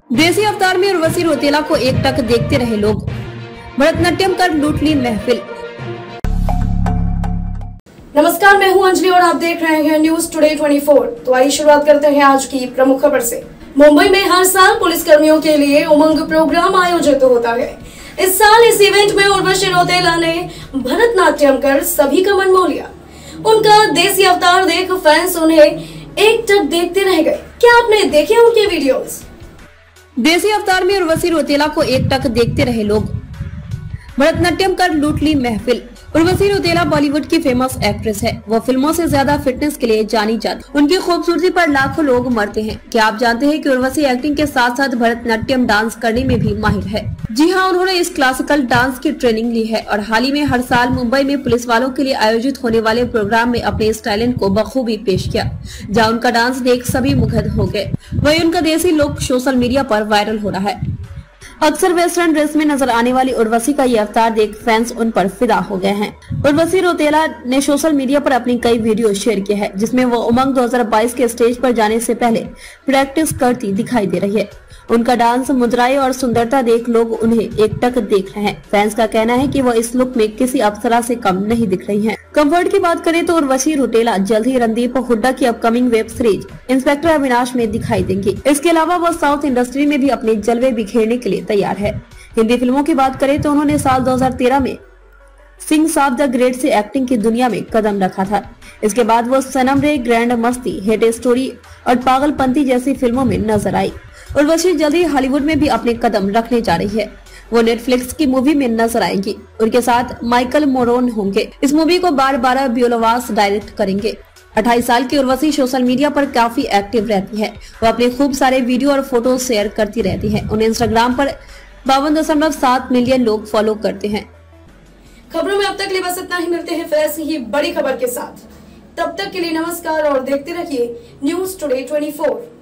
देसी अवतार में उर्वशी रौतेला को एकटक देखते रहे लोग। भरतनाट्यम कर लूट ली महफिल। नमस्कार, मैं हूं अंजलि और आप देख रहे हैं न्यूज टुडे 24। तो आइए शुरुआत करते हैं आज की प्रमुख खबर से। मुंबई में हर साल पुलिस कर्मियों के लिए उमंग प्रोग्राम आयोजित होता है। इस साल इस इवेंट में उर्वशी रौतेला ने भरतनाट्यम कर सभी का मन मोह लिया। उनका देसी अवतार देख फैंस उन्हें एकटक देखते रह गए। क्या आपने देखे उनके वीडियोस? देसी अवतार में उर्वशी रौतेला को एकटक देखते रहे लोग। भरतनाट्यम कर लूट ली महफिल। उर्वशी रौतेला बॉलीवुड की फेमस एक्ट्रेस है। वो फिल्मों से ज्यादा फिटनेस के लिए जानी जाती। उनकी खूबसूरती पर लाखों लोग मरते हैं। क्या आप जानते हैं कि उर्वशी एक्टिंग के साथ साथ भरतनाट्यम डांस करने में भी माहिर है? जी हाँ, उन्होंने इस क्लासिकल डांस की ट्रेनिंग ली है और हाल ही में हर साल मुंबई में पुलिस वालों के लिए आयोजित होने वाले प्रोग्राम में अपने इस टैलेंट को बखूबी पेश किया, जहाँ उनका डांस देख सभी मुग्ध हो गए। वही उनका देसी लुक सोशल मीडिया पर वायरल हो रहा है। अक्सर वेस्टर्न ड्रेस में नजर आने वाली उर्वशी का ये अवतार देख फैंस उन पर फिदा हो गए हैं। उर्वशी रौतेला ने सोशल मीडिया पर अपनी कई वीडियो शेयर किए हैं, जिसमें वो उमंग 2022 के स्टेज पर जाने से पहले प्रैक्टिस करती दिखाई दे रही है। उनका डांस, मुद्राएं और सुंदरता देख लोग उन्हें एकटक देख रहे हैं। फैंस का कहना है कि वो इस लुक में किसी अप्सरा से कम नहीं दिख रही हैं। कंफर्ट की बात करें तो उर्वशी रौतेला जल्द ही रणदीप हुड्डा की upcoming web series inspector Avinash में दिखाई देंगी। इसके अलावा वो साउथ इंडस्ट्री में भी अपने जलवे बिखेरने के लिए तैयार है। हिंदी फिल्मों की बात करें तो उन्होंने साल 2013 में सिंह साब द ग्रेट से एक्टिंग की दुनिया में कदम रखा था। इसके बाद वो सनम रे, ग्रैंड मस्ती, हेट स्टोरी और पागलपंती जैसी फिल्मों में नजर आई। उर्वशी जल्द ही हॉलीवुड में भी अपने कदम रखने जा रही है। वो नेटफ्लिक्स की मूवी में नजर आएंगी। उनके साथ माइकल मोरोन होंगे। इस मूवी को बारबारा ब्यूलोवास डायरेक्ट करेंगे। 28 साल की उर्वशी सोशल मीडिया पर काफी एक्टिव रहती है। वो अपने खूब सारे वीडियो और फोटो शेयर करती रहती है। उन्हें इंस्टाग्राम पर 52.7 मिलियन लोग फॉलो करते हैं। खबरों में अब तक के लिए बस इतना ही। मिलते हैं फिर ऐसी ही बड़ी खबर के साथ। तब तक के लिए नमस्कार और देखते रहिए न्यूज टुडे 24।